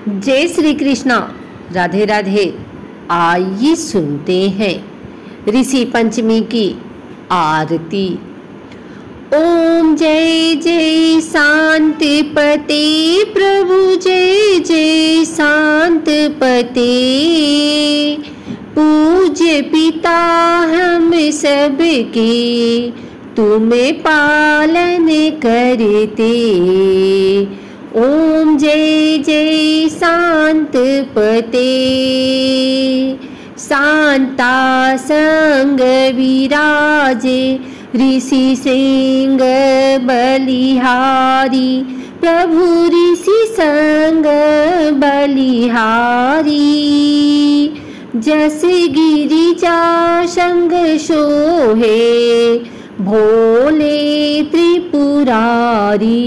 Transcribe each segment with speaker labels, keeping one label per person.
Speaker 1: जय श्री कृष्णा। राधे राधे। आइए सुनते हैं ऋषि पंचमी की आरती। ओम जय जय शांति पते प्रभु, जय जय शांत पते। पूज्य पिता हम सबके, तुम्हें पालन करते। ओम जय जय शांत पते। शांता संग विराजे, ऋषि सिंह बलिहारी। प्रभु ऋषि संग बलिहारी। जस गिरिजा संग सोहे, भोले त्रिपुरारी।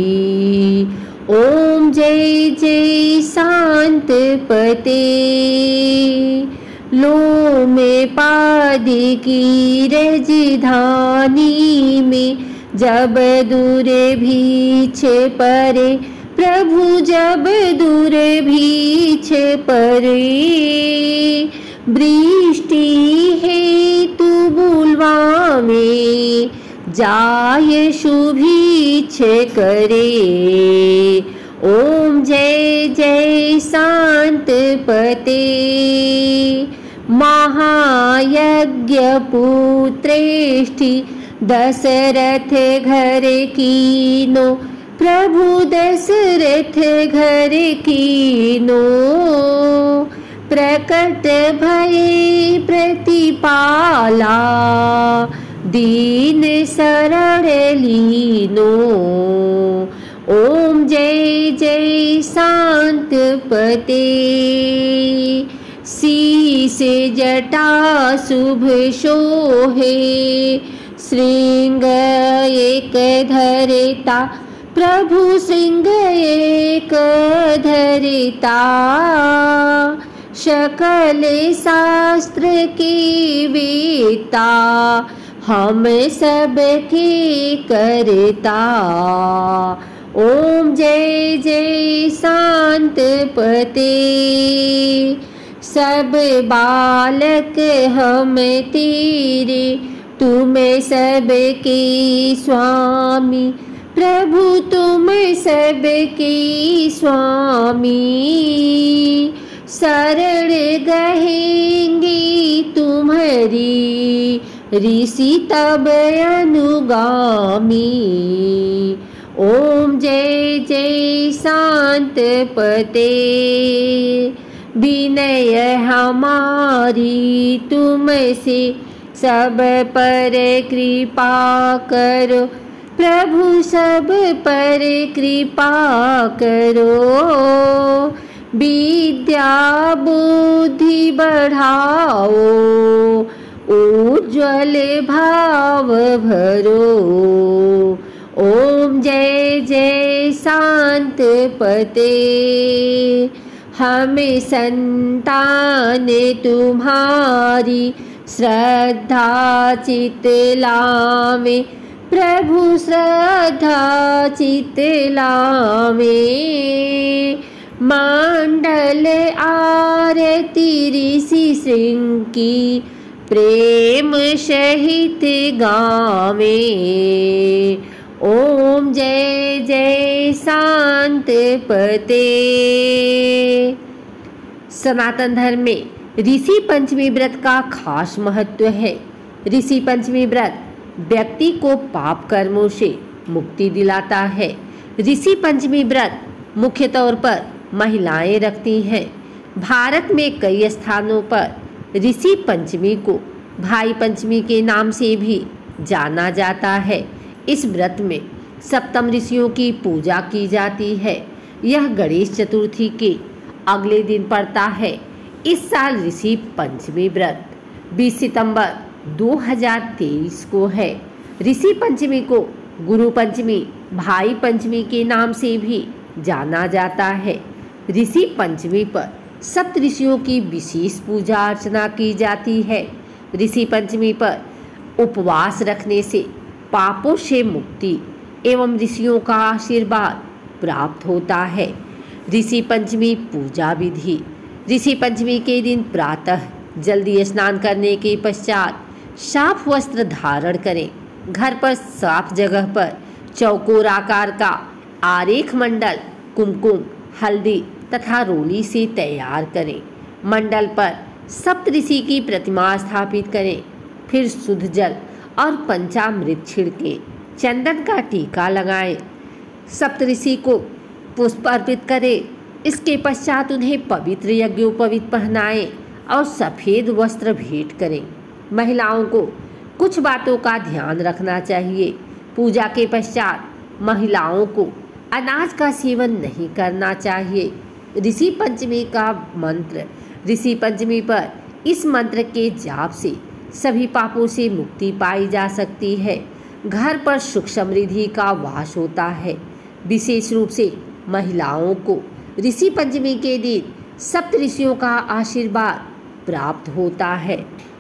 Speaker 1: ओम जय जय शांत पते। लो में पाद की राजधानी में, जब दूर भीछ परे। प्रभु जब दूर भीछ परे। वृष्टि हेतु बुलवा में, जाय शुभीछ करे। ओम जय जय शांत पते। महायज्ञ पुत्रेष्ठि, दशरथ घर कीनो। प्रभु दशरथ घर कीनो। प्रकट भये प्रतिपाला, दीन शरण लीनो। ओम जय जय शांत पते। शीश जटा शुभ शोहे, श्रृंग एक धरता। प्रभु श्रृंग एक धरता। सकल शास्त्र की वेता, हम सबके करता। ओम जय जय शांत पते। सब बालक हम तेरे, तुम सबके स्वामी। प्रभु तुम सबके स्वामी। शरण गहेंगे तुम्हारी, ऋषि तब अनुगामी। ओम जय जय शांत पते। विनय हमारी तुमसे, सब पर कृपा करो। प्रभु सब पर कृपा करो। विद्या बुद्धि बढ़ाओ, उज्ज्वल भाव भरो। ओम जय जय शांत पते। हमें संतान तुम्हारी, श्रद्धा चित लावे। प्रभु श्रद्धा चित लावे। मंडल आरती ऋषि सिंह की, प्रेम सहित गावे। ओम जय जय शांत पते। सनातन धर्म में ऋषि पंचमी व्रत का खास महत्व है। ऋषि पंचमी व्रत व्यक्ति को पाप कर्मों से मुक्ति दिलाता है। ऋषि पंचमी व्रत मुख्य तौर पर महिलाएं रखती हैं। भारत में कई स्थानों पर ऋषि पंचमी को भाई पंचमी के नाम से भी जाना जाता है। इस व्रत में सप्तम ऋषियों की पूजा की जाती है। यह गणेश चतुर्थी के अगले दिन पड़ता है। इस साल ऋषि पंचमी व्रत 20 सितंबर 2023 को है। ऋषि पंचमी को गुरु पंचमी, भाई पंचमी के नाम से भी जाना जाता है। ऋषि पंचमी पर सप्त ऋषियों की विशेष पूजा अर्चना की जाती है। ऋषि पंचमी पर उपवास रखने से पापों से मुक्ति एवं ऋषियों का आशीर्वाद प्राप्त होता है। ऋषि पंचमी पूजा विधि। ऋषि पंचमी के दिन प्रातः जल्दी स्नान करने के पश्चात साफ वस्त्र धारण करें। घर पर साफ जगह पर चौकोर आकार का आरेख मंडल कुमकुम, हल्दी तथा रोली से तैयार करें। मंडल पर सप्तऋषि की प्रतिमा स्थापित करें। फिर शुद्ध जल और पंचामृत छिड़के चंदन का टीका लगाएं। सप्तऋषि को पुष्प अर्पित करें। इसके पश्चात उन्हें पवित्र यज्ञोपवीत पहनाएं और सफ़ेद वस्त्र भेंट करें। महिलाओं को कुछ बातों का ध्यान रखना चाहिए। पूजा के पश्चात महिलाओं को अनाज का सेवन नहीं करना चाहिए। ऋषि पंचमी का मंत्र। ऋषि पंचमी पर इस मंत्र के जाप से सभी पापों से मुक्ति पाई जा सकती है। घर पर सुख समृद्धि का वास होता है। विशेष रूप से महिलाओं को ऋषि पंचमी के दिन सप्त ऋषियों का आशीर्वाद प्राप्त होता है।